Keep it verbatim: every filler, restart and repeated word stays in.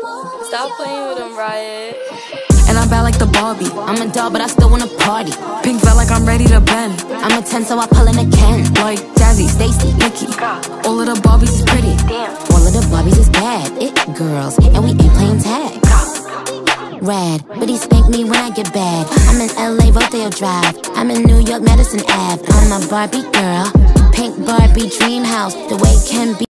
Stop playing with him, Riot. And I'm bad like the Barbie. I'm a doll, but I still wanna party. Pink felt like I'm ready to bend. I'm a ten, so I pull in a Ken. Like Jazzy, Stacy, Nikki. All of the Barbies is pretty. All of the Barbies is bad. It girls, and we ain't playing tag. Rad, but he spank me when I get bad. I'm in L A, Rodeo Drive. I'm in New York, Madison Ave. I'm a Barbie girl. Pink Barbie dream house. The way it can be.